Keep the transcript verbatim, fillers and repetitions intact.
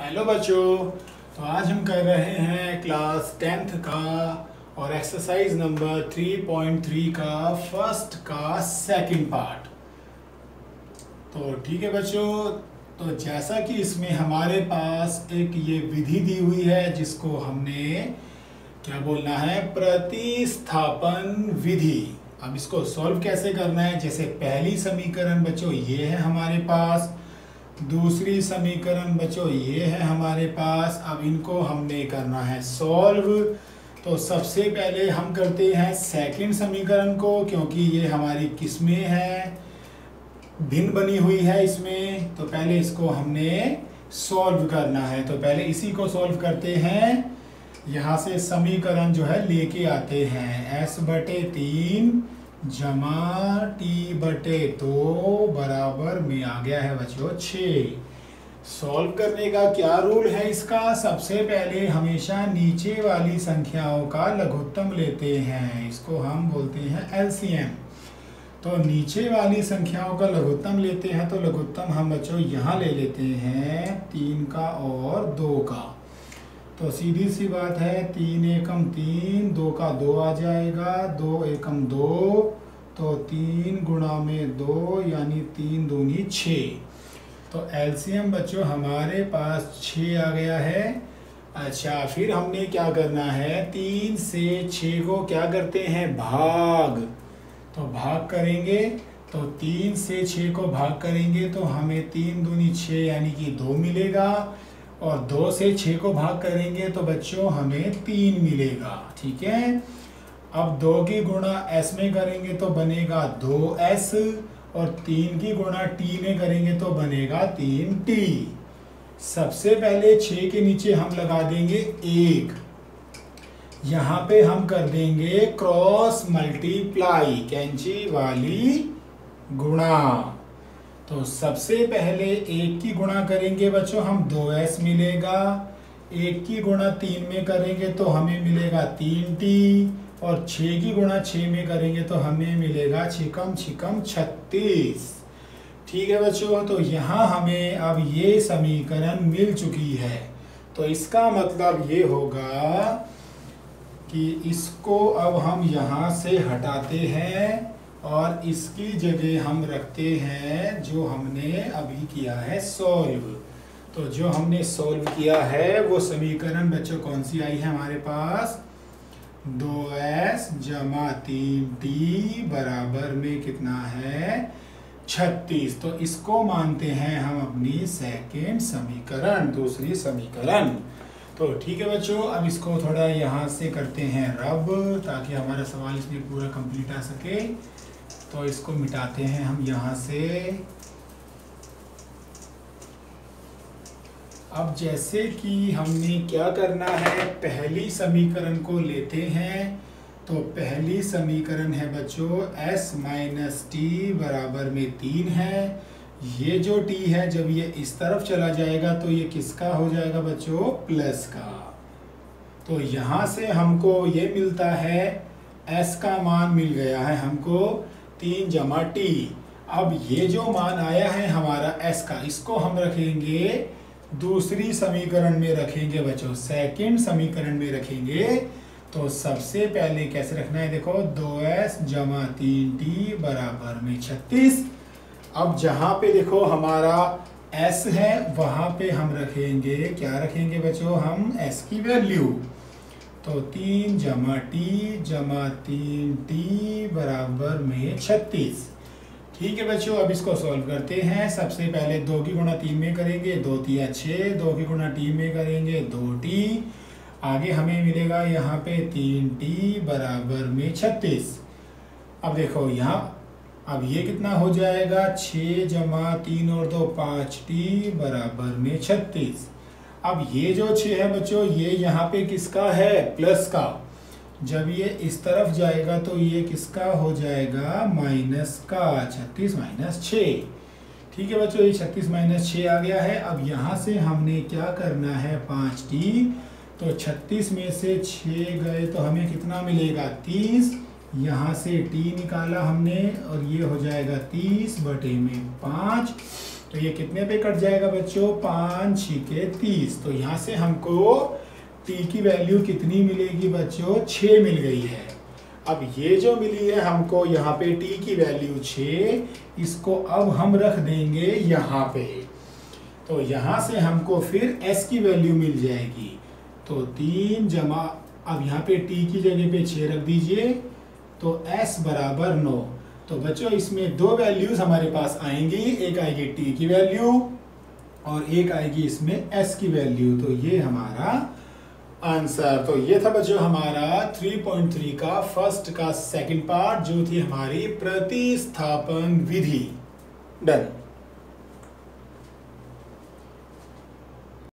Hello बच्चों। तो आज हम कर रहे हैं क्लास टेंथ का और exercise number three point three का फर्स्ट का सेकंड पार्ट। तो ठीक है बच्चों, तो जैसा कि इसमें हमारे पास एक ये विधि दी हुई है जिसको हमने क्या बोलना है, प्रतिस्थापन विधि। अब इसको सॉल्व कैसे करना है, जैसे पहली समीकरण बच्चों ये है हमारे पास, दूसरी समीकरण बच्चों ये है हमारे पास। अब इनको हमने करना है सॉल्व। तो सबसे पहले हम करते हैं सेकंड समीकरण को, क्योंकि ये हमारी किसमें है, भिन्न बनी हुई है इसमें। तो पहले इसको हमने सॉल्व करना है। तो पहले इसी को सॉल्व करते हैं। यहाँ से समीकरण जो है लेके आते हैं, एस बटे तीन जमा टी बटे दो बराबर में आ गया है बच्चों छः। सॉल्व करने का क्या रूल है इसका, सबसे पहले हमेशा नीचे वाली संख्याओं का लघुत्तम लेते हैं, इसको हम बोलते हैं एलसीएम। तो नीचे वाली संख्याओं का लघुत्तम लेते हैं, तो लघुत्तम हम बच्चों यहाँ ले लेते हैं तीन का और दो का। तो सीधी सी बात है, तीन एकम तीन, दो का दो आ जाएगा, दो एकम दो, तो तीन गुणा में दो यानी तीन दूनी छः। तो एलसीएम बच्चों हमारे पास छः आ गया है। अच्छा, फिर हमने क्या करना है, तीन से छः को क्या करते हैं, भाग। तो भाग करेंगे, तो तीन से छः को भाग करेंगे तो हमें तीन दूनी छः यानी कि दो मिलेगा, और दो से छः को भाग करेंगे तो बच्चों हमें तीन मिलेगा। ठीक है, अब दो की गुणा एस में करेंगे तो बनेगा दो एस, और तीन की गुणा टी में करेंगे तो बनेगा तीन टी। सबसे पहले छः के नीचे हम लगा देंगे एक, यहाँ पे हम कर देंगे क्रॉस मल्टीप्लाई, कैंची वाली गुणा। तो सबसे पहले एक की गुणा करेंगे बच्चों हम, दो एस मिलेगा। एक की गुणा तीन में करेंगे तो हमें मिलेगा तीन टी, और छः की गुणा छः में करेंगे तो हमें मिलेगा छिकम छिकम छत्तीस। ठीक है बच्चों, तो यहाँ हमें अब ये समीकरण मिल चुकी है। तो इसका मतलब ये होगा कि इसको अब हम यहाँ से हटाते हैं और इसकी जगह हम रखते हैं जो हमने अभी किया है सॉल्व। तो जो हमने सॉल्व किया है वो समीकरण बच्चों कौन सी आई है हमारे पास, दो एस जमा तीन टी बराबर में कितना है, छत्तीस। तो इसको मानते हैं हम अपनी सेकेंड समीकरण, दूसरी समीकरण। तो ठीक है बच्चों, अब इसको थोड़ा यहाँ से करते हैं रब, ताकि हमारा सवाल इसमें पूरा कंप्लीट आ सके। तो इसको मिटाते हैं हम यहाँ से। अब जैसे कि हमने क्या करना है, पहली समीकरण को लेते हैं। तो पहली समीकरण है बच्चों s माइनस टी बराबर में तीन है। ये जो t है जब ये इस तरफ चला जाएगा तो ये किसका हो जाएगा बच्चों, प्लस का। तो यहाँ से हमको ये मिलता है, s का मान मिल गया है हमको तीन जमा टी। अब ये जो मान आया है हमारा s का, इसको हम रखेंगे दूसरी समीकरण में रखेंगे बच्चों, सेकंड समीकरण में रखेंगे। तो सबसे पहले कैसे रखना है, देखो दो एस जमा तीन टी बराबर में छत्तीस। अब जहाँ पे देखो हमारा s है वहाँ पे हम रखेंगे, क्या रखेंगे बच्चों, हम s की वैल्यू। तो तीन जमा टी जमा तीन टी बराबर में छत्तीस। ठीक है बच्चों, अब इसको सॉल्व करते हैं। सबसे पहले दो की गुणा तीन में करेंगे, दो तिया छः, दो की गुणा टी में करेंगे दो टी। आगे हमें मिलेगा यहाँ पे तीन टी बराबर में छत्तीस। अब देखो यहाँ, अब ये कितना हो जाएगा, छः जमा तीन और दो पाँच टी बराबर में छत्तीस। अब ये जो छः है बच्चों ये यहाँ पे किसका है, प्लस का। जब ये इस तरफ जाएगा तो ये किसका हो जाएगा, माइनस का, छत्तीस माइनस छः। ठीक है बच्चों, ये छत्तीस माइनस छः आ गया है। अब यहाँ से हमने क्या करना है, पाँच टी। तो छत्तीस में से छः गए तो हमें कितना मिलेगा, तीस। यहाँ से टी निकाला हमने और ये हो जाएगा तीस बटे में पाँच। तो ये कितने पे कट जाएगा बच्चों, पाँच छिके तीस। तो यहाँ से हमको टी की वैल्यू कितनी मिलेगी बच्चों, छः मिल गई है। अब ये जो मिली है हमको यहाँ पे टी की वैल्यू छः, इसको अब हम रख देंगे यहाँ पे। तो यहाँ से हमको फिर s की वैल्यू मिल जाएगी। तो तीन जमा, अब यहाँ पे t की जगह पे छः रख दीजिए, तो s बराबर नौ। तो बच्चों इसमें दो वैल्यूज हमारे पास आएंगी, एक आएगी t की वैल्यू और एक आएगी इसमें s की वैल्यू। तो ये हमारा आंसर। तो ये था बच्चों हमारा थ्री पॉइंट थ्री का फर्स्ट का सेकंड पार्ट, जो थी हमारी प्रतिस्थापन विधि। डन।